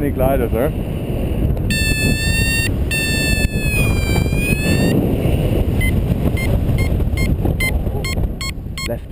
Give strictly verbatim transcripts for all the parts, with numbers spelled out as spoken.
many gliders, huh? Left.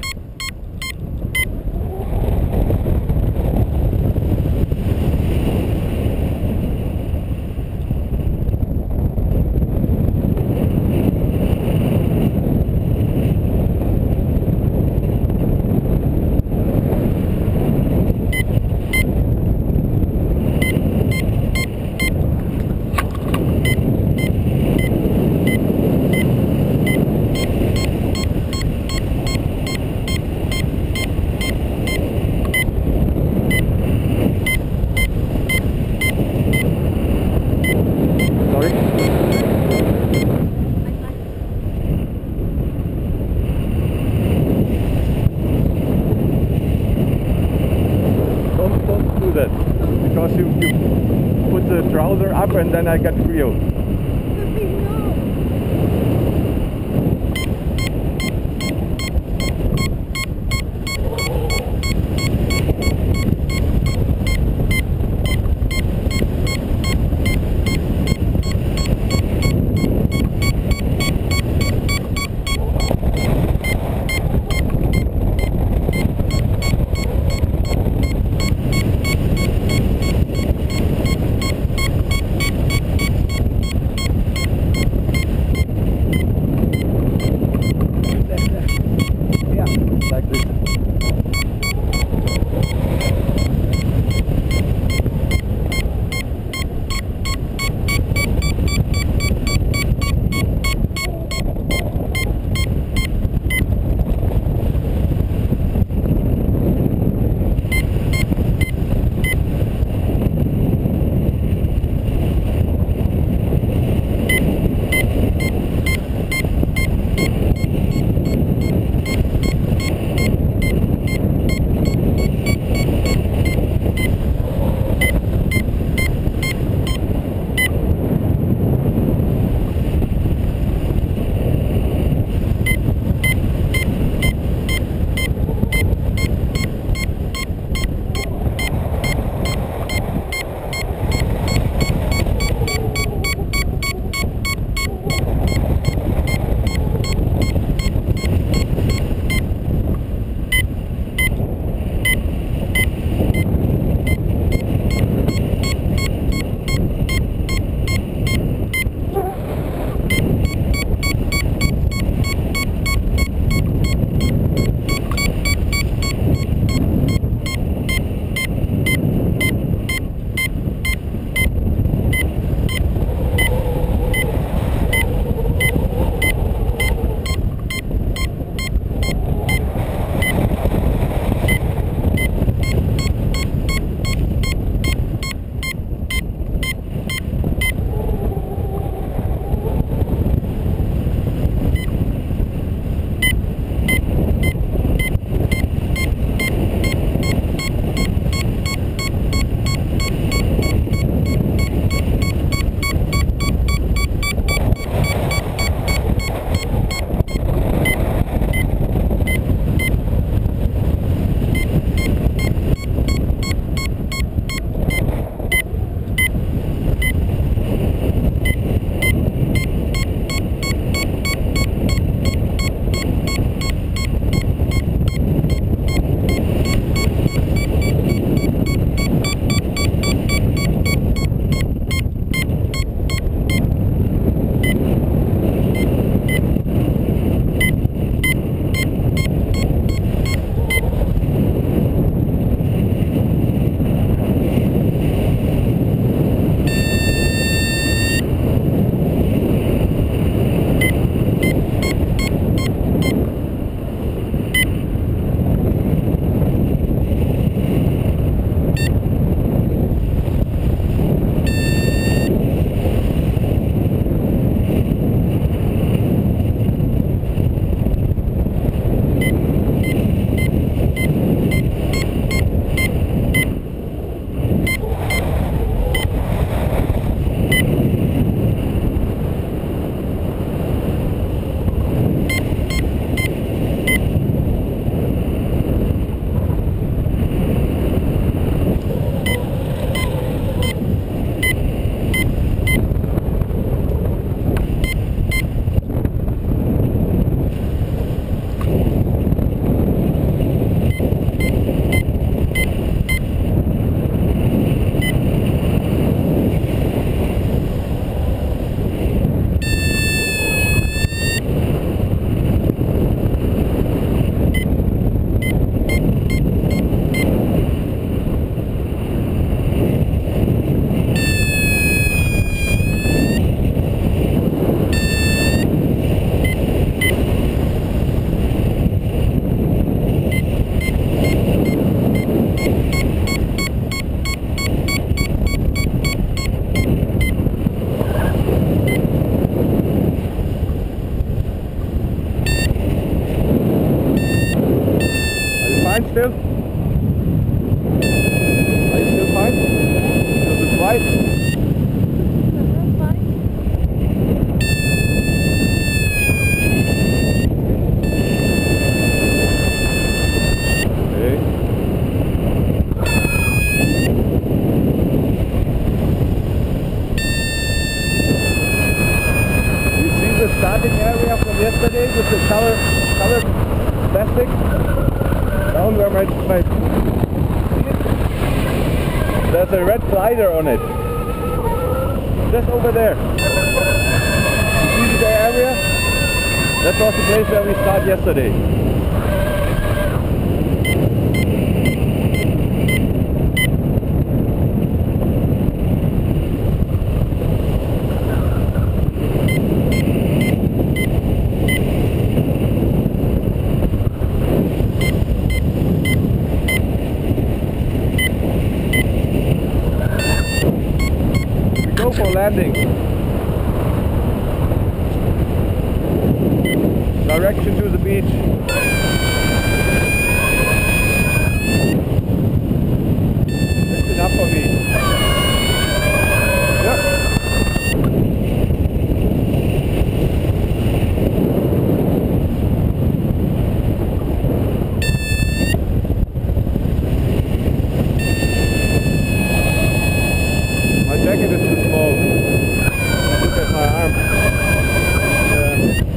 Because you, you put the trouser up and then I get feel. fine still? Are you still fine? Does it right? Starting area from yesterday with the color, colored plastic down where my, my see it? There's a red glider on it. Just over there. You see the area? That was the place where we started yesterday. For landing. Direction to the beach. That's enough for me. Yep. My jacket is too small. Look at my arm. Yeah.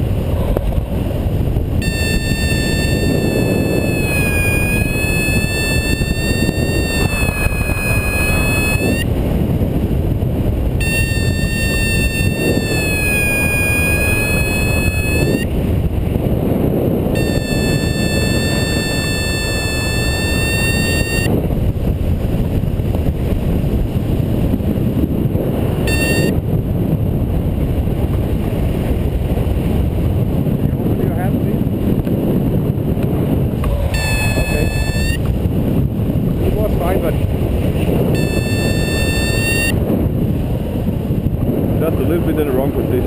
Just a little bit in the wrong position.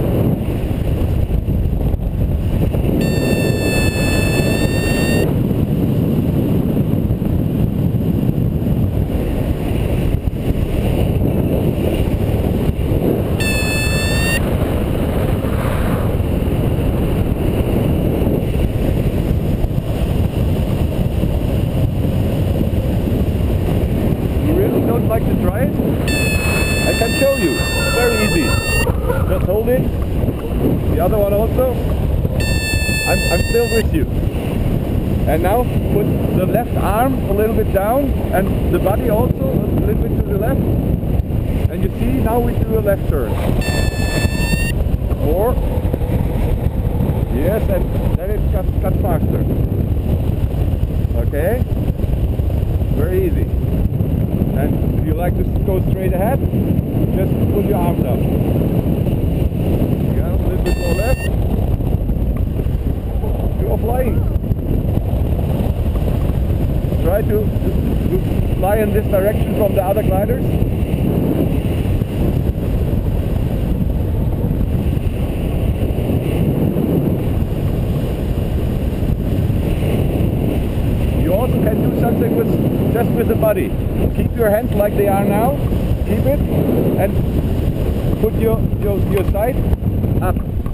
You really don't like to try it? I can show you. Very easy. Just hold it. The other one also. I'm, I'm still with you. And now put the left arm a little bit down and the body also a little bit to the left. And you see, now we do a left turn. Four. Yes, and then it cuts, cuts faster. Okay? Very easy. And if you like to go straight ahead, just put your arms up. Yeah, a little bit more left. You are flying. Try to, to, to fly in this direction from the other gliders. You also can do something with just with the body. Keep your hands like they are now. Keep it and put your, your, your side up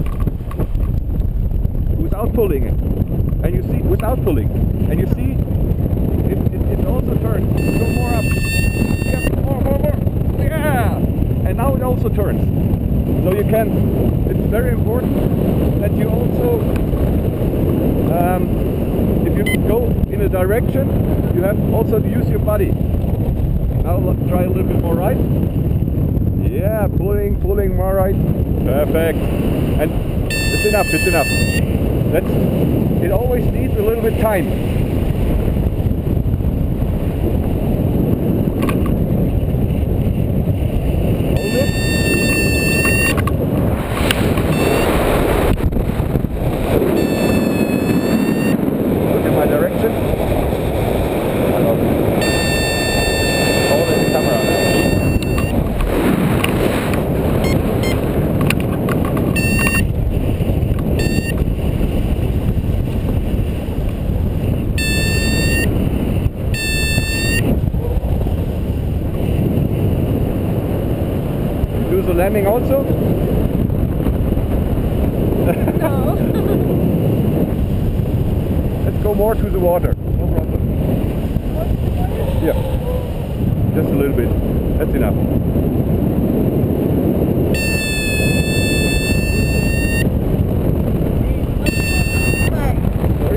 without pulling it. And you see, without pulling. And you see, it, it, it also turns. Go more up. Yeah, more, more, more. Yeah! And now it also turns. So you can, it's very important that you also, um, if you go in a direction, you have also to use your body. Now let's try a little bit more right. Yeah, pulling, pulling more right. Perfect. And it's enough, it's enough. That's, it always needs a little bit time. Hold it. Look at my direction. Hold it in the camera. the landing also? No. Let's go more to the water. No problem. Yeah. Just a little bit. That's enough. Sorry?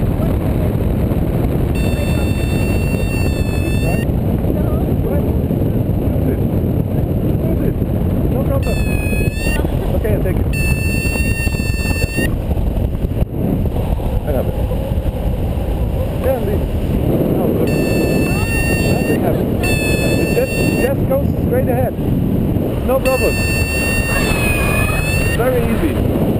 Right? Right? That's it. That's it. No problem. Okay, I'll take it. Yeah. I have it. Yeah, leave. Oh, good. Nothing happened. Just, just go straight ahead. No problem. Very easy.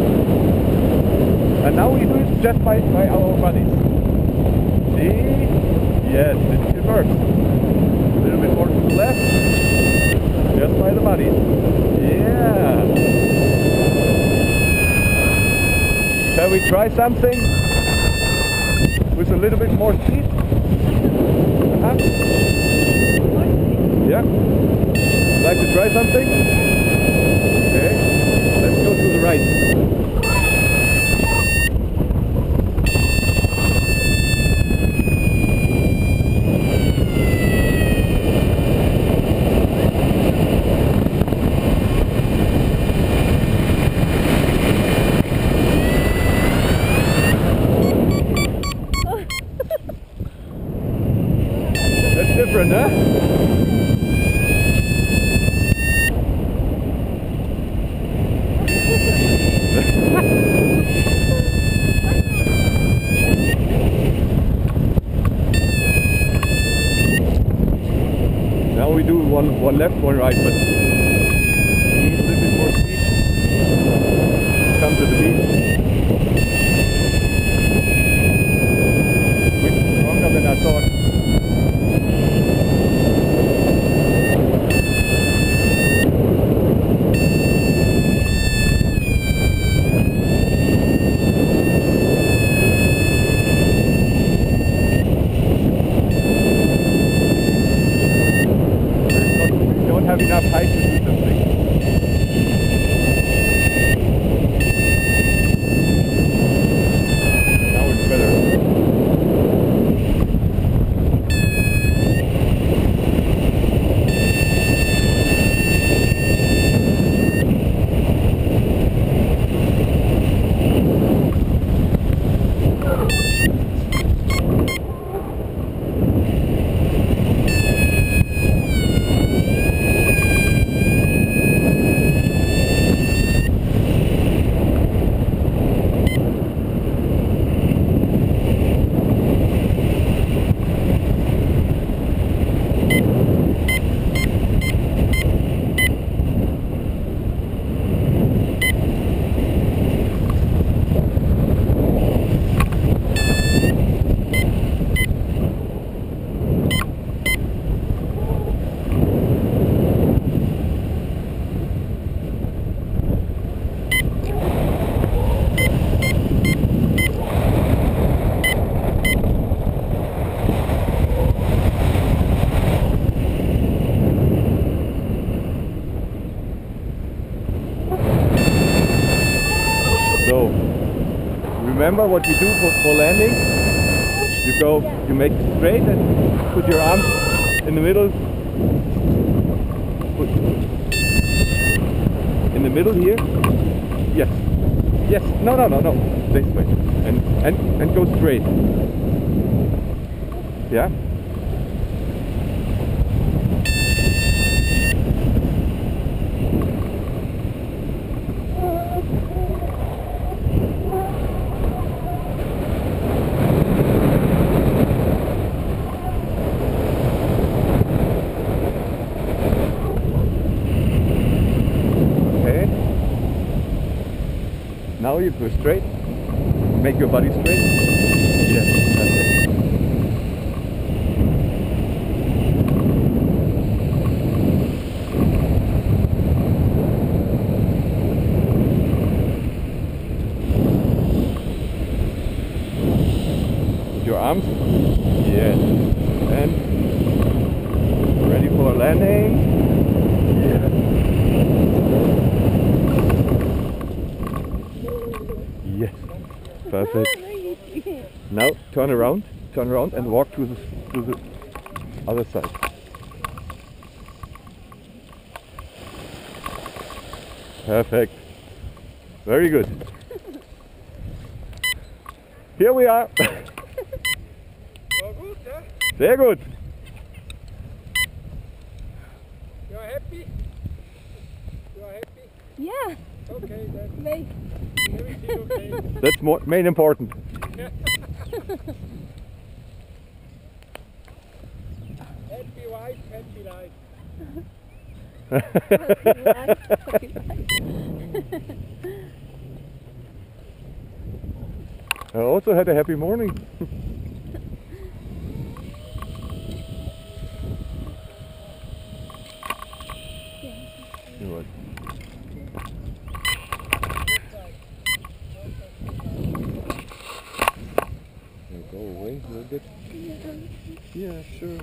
And now we do it just by, by our bodies. See? Yes, it, it works. A little bit more to the left. Just by the bodies. Yeah. Shall we try something? With a little bit more speed? Uh-huh. Yeah? Like to try something? Okay. Let's go to the right. That's different, huh? Now we do one, one left, one right, but need a little bit more speed. Come to the beach. It's stronger than I thought. Have enough height to do something. Now it's better. So, remember what you do for, for landing? You go, you make it straight and put your arms in the middle. Put in the middle here. Yes. Yes. No, no, no, no. This way. And, and, and go straight. Yeah? Now you go straight. Make your body straight. Yes, that's it. Your arms. Yes. And Ready for landing? Yeah. Yes. Perfect. Now turn around, turn around and walk to the to the other side. Perfect. Very good. Here we are. War gut, ja? Sehr gut. You are happy? You are happy? Yeah, Okay, then they everything okay. That's more main important. Happy wife, happy life. I also had a happy morning. Right. You go away a little bit. Yeah, sure.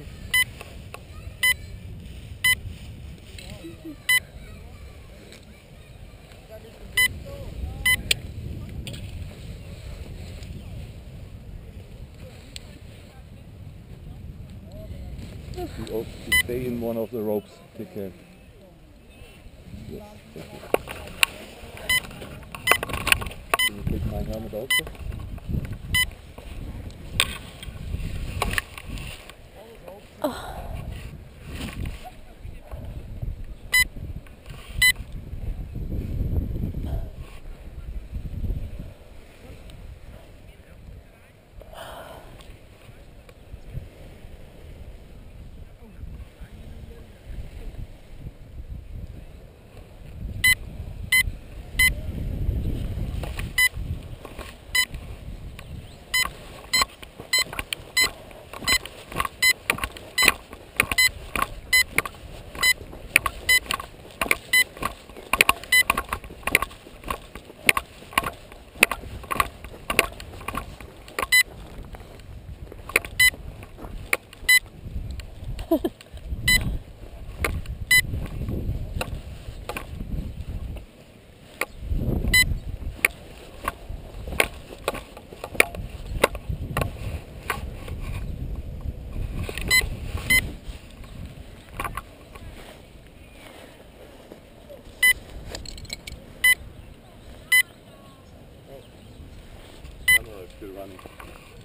You also stay in one of the ropes. Take care. Yes, thank you. Can you take my helmet also? Still running.